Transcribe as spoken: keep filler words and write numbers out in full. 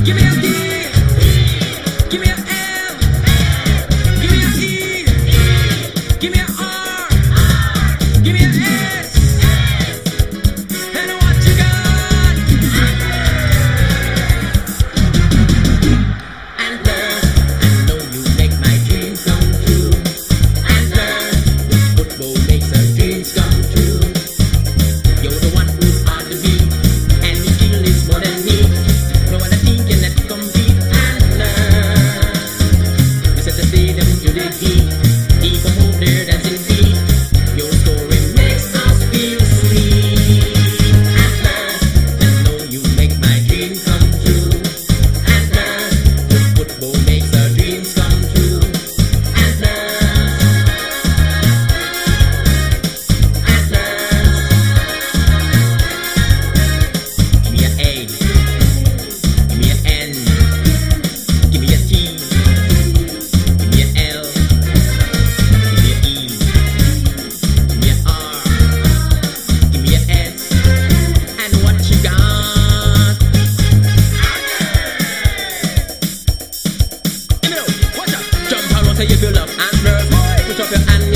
Give me a D. Give me a M. Give me a E. Give me a R. Give me a S. And what you got? Antlers, I know you make my dreams come true. Antlers, football makes our dreams come true. You're the one who's on the beat, and your skill is more than me. No other team can let compete. Antlers, we set the stadium to the heat. Keep them home there dancing feet. Your story makes us feel sweet. Antlers, I know you make my dreams come true. Antlers, the football makes our dreams come true. Antlers, Antlers. Give me a A. Give me a N. Give me a T. Give me a L. Give me a E. Give me a R. Give me a S. And what you got? Give me up. Watch out. Jump around, say if you love Antlers. Put up your hand